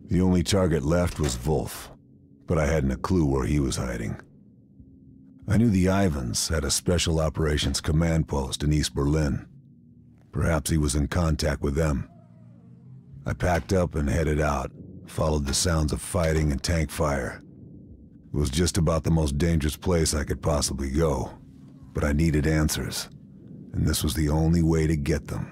The only target left was Wolf, but I hadn't a clue where he was hiding. I knew the Ivans had a special operations command post in East Berlin. Perhaps he was in contact with them. I packed up and headed out, followed the sounds of fighting and tank fire. It was just about the most dangerous place I could possibly go, but I needed answers, and this was the only way to get them.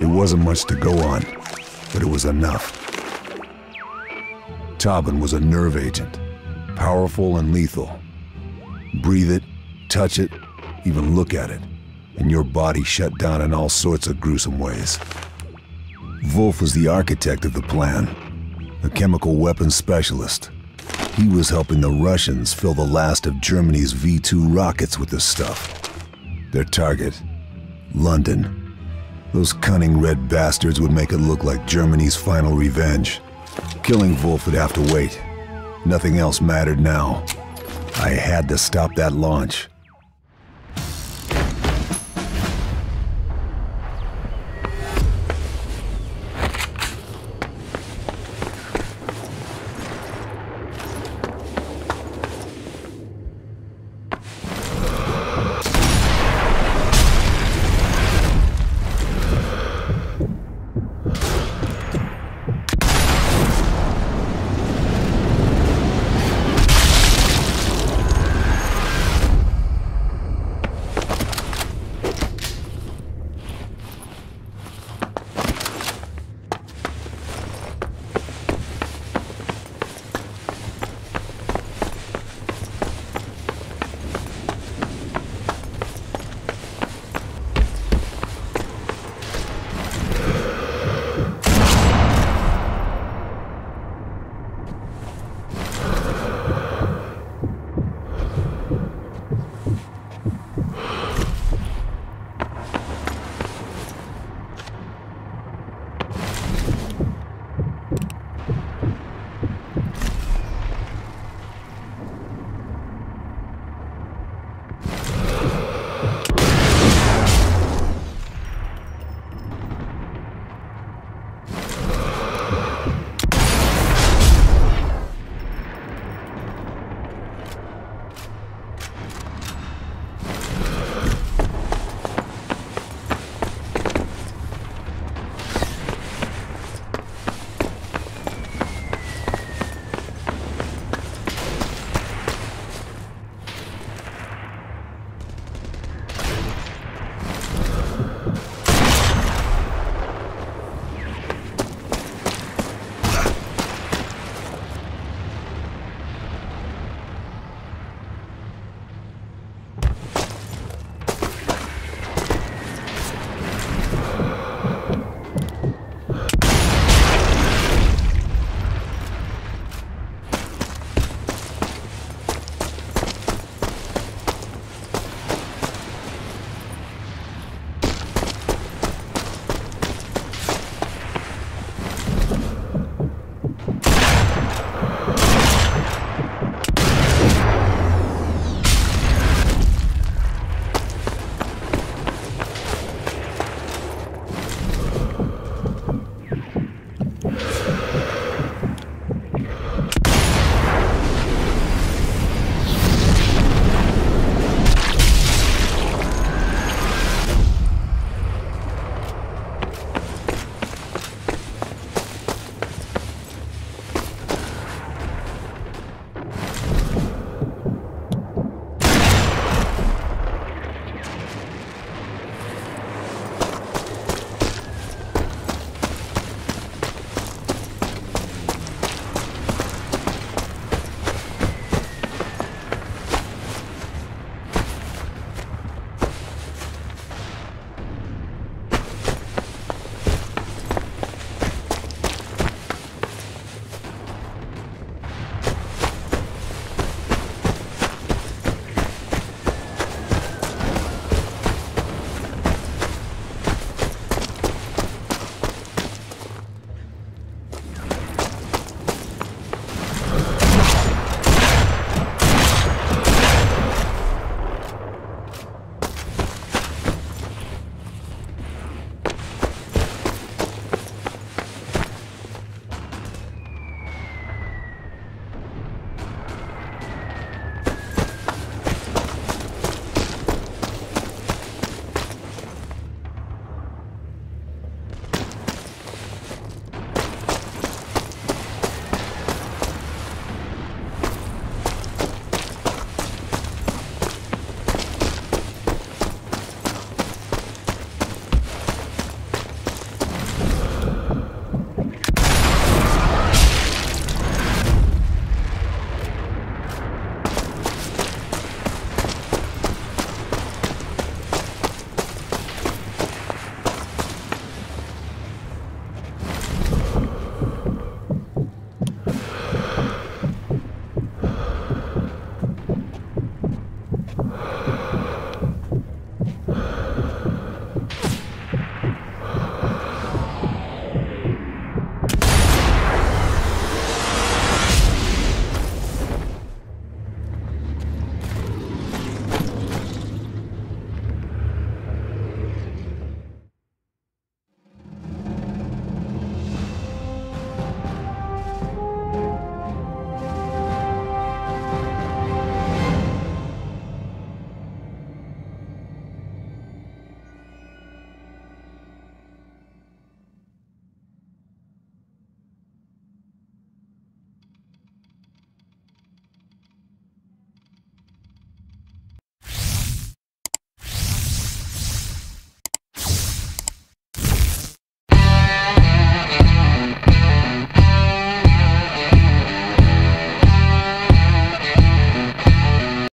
wasn't much to go on, but it was enough. Tobin was a nerve agent, powerful and lethal. Breathe it, touch it, even look at it, and your body shut down in all sorts of gruesome ways. Wolf was the architect of the plan, a chemical weapons specialist. He was helping the Russians fill the last of Germany's V-2 rockets with this stuff. Their target, London. Those cunning red bastards would make it look like Germany's final revenge. Killing Wolf would have to wait. Nothing else mattered now. I had to stop that launch.